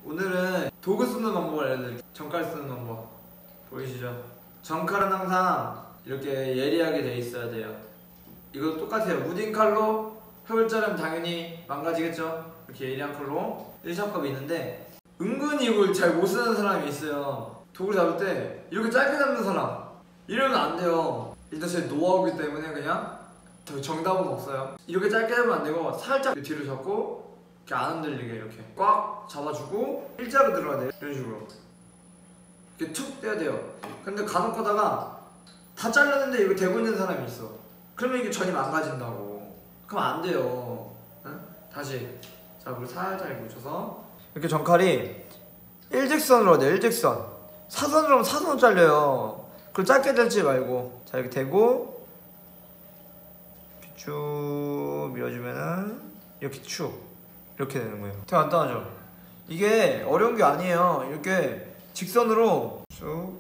오늘은 도구 쓰는 방법을 알려드릴게요. 정칼 쓰는 방법 보이시죠? 정칼은 항상 이렇게 예리하게 돼 있어야 돼요. 이것도 똑같아요. 무딘 칼로 흙을 자르면 당연히 망가지겠죠? 이렇게 예리한 칼로 1샷값이 있는데 은근히 이걸 잘 못 쓰는 사람이 있어요. 도구를 잡을 때 이렇게 짧게 잡는 사람, 이러면 안 돼요. 일단 제 노하우기 때문에 그냥 더 정답은 없어요. 이렇게 짧게 잡으면 안 되고 살짝 뒤로 잡고 이렇게 안 흔들리게 이렇게 꽉 잡아주고 일자로 들어가야 돼요. 이런 식으로 이렇게 툭 떼야 돼요. 근데 간혹 가다가 다 잘랐는데 이거 대고 있는 사람이 있어. 그러면 이게 전이 망가진다고. 그럼 안 돼요. 응? 다시 자, 물 살짝 이렇게 묻혀서 이렇게 정칼이 일직선으로 돼요. 일직선. 사선으로 하면 사선으로 잘려요. 그걸 짧게 들지 말고 자, 이렇게 대고 이렇게 쭉 밀어주면은 이렇게 쭉 이렇게 되는 거예요. 되게 간단하죠? 이게 어려운 게 아니에요. 이렇게 직선으로 쭉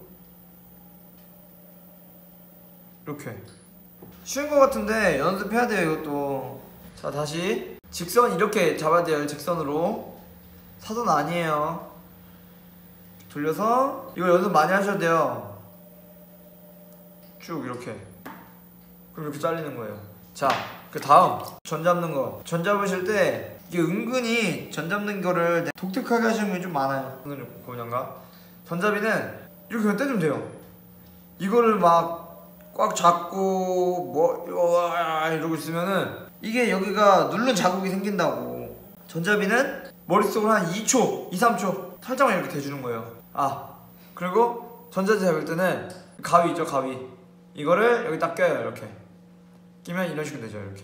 이렇게 쉬운 거 같은데 연습해야 돼요. 이것도. 자, 다시 직선 이렇게 잡아야 돼요. 직선으로. 사선 아니에요. 돌려서 이거 연습 많이 하셔야 돼요. 쭉 이렇게. 그럼 이렇게 잘리는 거예요. 자, 그 다음 전 잡는 거. 전 잡으실 때 이게 은근히 전 잡는 거를 독특하게 하시는 분이 좀 많아요. 오늘 고양가 전잡이는 이렇게 그냥 떼주면 돼요. 이거를 막 꽉 잡고 뭐 이러고 있으면은 이게 여기가 누른 자국이 생긴다고. 전잡이는 머릿속으로 한 2초, 2, 3초 살짝만 이렇게 대주는 거예요. 아, 그리고 전자제 잡을 때는 가위 있죠, 가위. 이거를 여기 딱 껴요. 이렇게 끼면 이런 식으로 되죠. 이렇게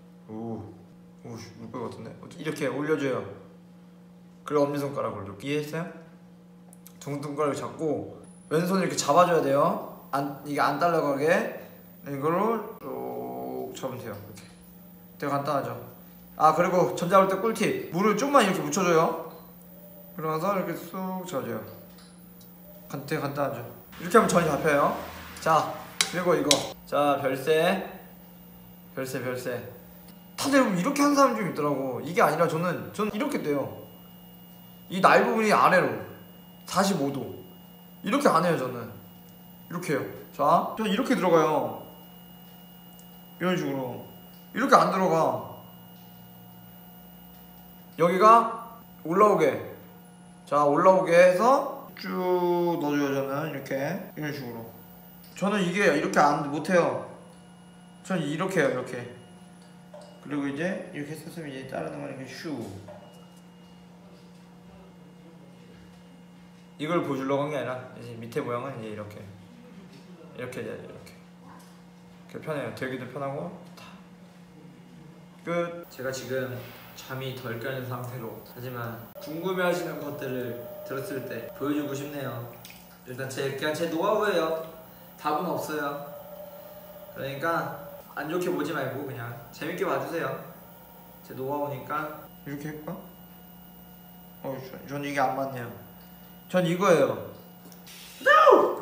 물 뺄 것 같은데? 이렇게 올려줘요. 그리고 엄지손가락으로 이해했어요? 둥둥가락을 잡고 왼손을 이렇게 잡아줘야 돼요. 이게 안 딸려가게. 이거를 쭉 잡으면 돼요. 이렇게 되게 간단하죠? 아, 그리고 전 잡을 때 꿀팁, 물을 조금만 이렇게 묻혀줘요. 그러면서 이렇게 쑥 잡아줘요. 되게 간단하죠? 이렇게 하면 전이 잡혀요. 자, 그리고 이거 자, 별세. 다들 여러분 이렇게 하는 사람 좀 있더라고. 이게 아니라 저는 이렇게 떼요. 이 날 부분이 아래로 45도 이렇게 안 해요. 저는 이렇게 해요. 자, 저는 이렇게 들어가요. 이런 식으로. 이렇게 안 들어가. 여기가 올라오게. 자, 올라오게 해서 쭉 넣어줘요. 저는 이렇게 이런 식으로. 저는 이게 이렇게 못해요. 저는 이렇게 해요. 이렇게. 그리고 이제 이렇게 했으면 이제 자르는 거 이렇게 슈. 이걸 보여주려고 한 게 아니라 이제 밑에 모양은 이제 이렇게 돼야 돼요. 이렇게 편해요. 들기도 편하고 다. 끝. 제가 지금 잠이 덜 깨는 상태로, 하지만 궁금해하시는 것들을 들었을 때 보여주고 싶네요. 일단 그냥 제 노하우예요. 답은 없어요. 그러니까 안 좋게 보지 말고 그냥 재밌게 봐주세요. 제 노하우니까. 이렇게 할까? 전 이게 안 맞네요. 전 이거예요. No!